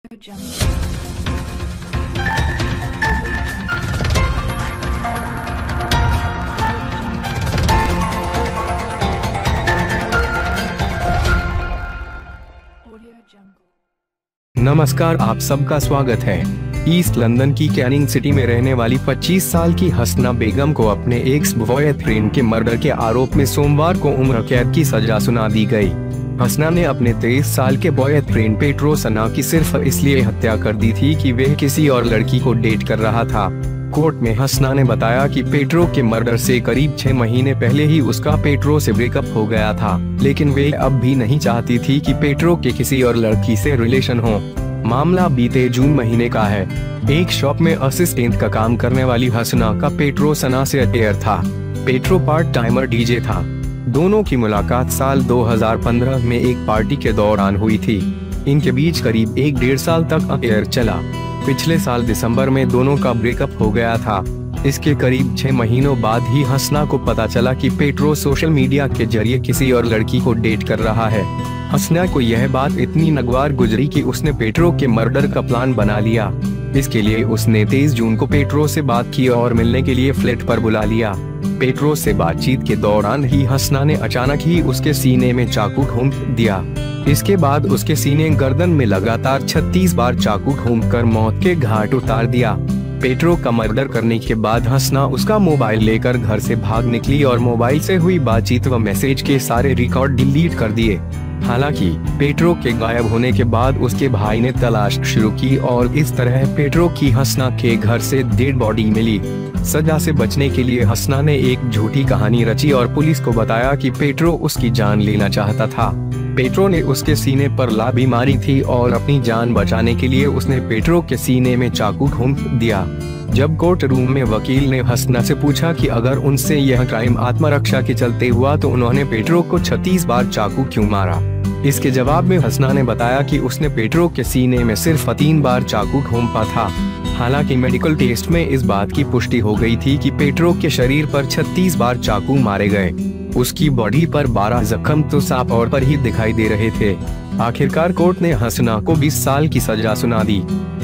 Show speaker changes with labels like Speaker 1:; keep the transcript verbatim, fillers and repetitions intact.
Speaker 1: नमस्कार, आप सबका स्वागत है। ईस्ट लंदन की कैनिंग सिटी में रहने वाली पच्चीस साल की हसना बेगम को अपने एक्स बॉयफ्रेंड के मर्डर के आरोप में सोमवार को उम्र कैद की सजा सुना दी गई। हसना ने अपने तेईस साल के बॉयफ्रेंड पेट्रो सन्ना की सिर्फ इसलिए हत्या कर दी थी कि वह किसी और लड़की को डेट कर रहा था। कोर्ट में हसना ने बताया कि पेट्रो के मर्डर से करीब छह महीने पहले ही उसका पेट्रो से ब्रेकअप हो गया था, लेकिन वे अब भी नहीं चाहती थी कि पेट्रो के किसी और लड़की से रिलेशन हो। मामला बीते जून महीने का है। एक शॉप में असिस्टेंट का काम करने वाली हसना का पेट्रो सन्ना से अफेयर था। पेट्रो पार्ट टाइमर डीजे था। दोनों की मुलाकात साल दो हज़ार पंद्रह में एक पार्टी के दौरान हुई थी। इनके बीच करीब एक डेढ़ साल तक अफेयर चला। पिछले साल दिसंबर में दोनों का ब्रेकअप हो गया था। इसके करीब छह महीनों बाद ही हसना को पता चला कि पेट्रो सोशल मीडिया के जरिए किसी और लड़की को डेट कर रहा है। हसना को यह बात इतनी नागवार गुजरी कि उसने पेट्रो के मर्डर का प्लान बना लिया। इसके लिए उसने तेईस जून को पेट्रो से बात की और मिलने के लिए फ्लैट पर बुला लिया। पेट्रो से बातचीत के दौरान ही हसना ने अचानक ही उसके सीने में चाकू घोंप दिया। इसके बाद उसके सीने गर्दन में लगातार छत्तीस बार चाकू घोंपकर मौत के घाट उतार दिया। पेट्रो का मर्डर करने के बाद हसना उसका मोबाइल लेकर घर से भाग निकली और मोबाइल से हुई बातचीत व मैसेज के सारे रिकॉर्ड डिलीट कर दिए। हालांकि पेट्रो के गायब होने के बाद उसके भाई ने तलाश शुरू की और इस तरह पेट्रो की हसना के घर से डेड बॉडी मिली। सजा से बचने के लिए हसना ने एक झूठी कहानी रची और पुलिस को बताया कि पेट्रो उसकी जान लेना चाहता था। पेट्रो ने उसके सीने पर लात मारी थी और अपनी जान बचाने के लिए उसने पेट्रो के सीने में चाकू घोंप दिया। जब कोर्ट रूम में वकील ने हसना से पूछा कि अगर उनसे यह क्राइम आत्मरक्षा के चलते हुआ तो उन्होंने पेट्रो को छत्तीस बार चाकू क्यों मारा। इसके जवाब में हसना ने बताया कि उसने पेट्रो के सीने में सिर्फ तीन बार चाकू घोंपा था। हालांकि मेडिकल टेस्ट में इस बात की पुष्टि हो गई थी कि पेट्रो के शरीर पर छत्तीस बार चाकू मारे गए। उसकी बॉडी पर बारह जख्म तो साफ तौर पर ही दिखाई दे रहे थे। आखिरकार कोर्ट ने हसना को बीस साल की सजा सुना दी।